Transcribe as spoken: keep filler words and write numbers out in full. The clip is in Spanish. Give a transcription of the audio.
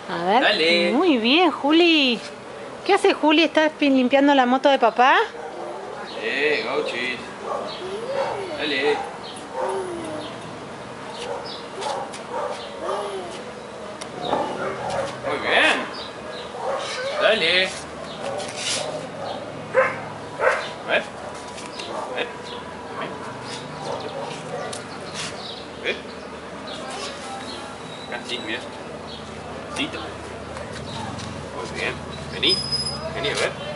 A ver. Dale. Muy bien, Juli. ¿Qué hace Juli? ¿Estás pin- limpiando la moto de papá? Eh, gauchis. Dale. Muy bien. Dale. A ver. A ver. A ver. Así, mira. Tito. Muy bien. Vení. Vení, a ver.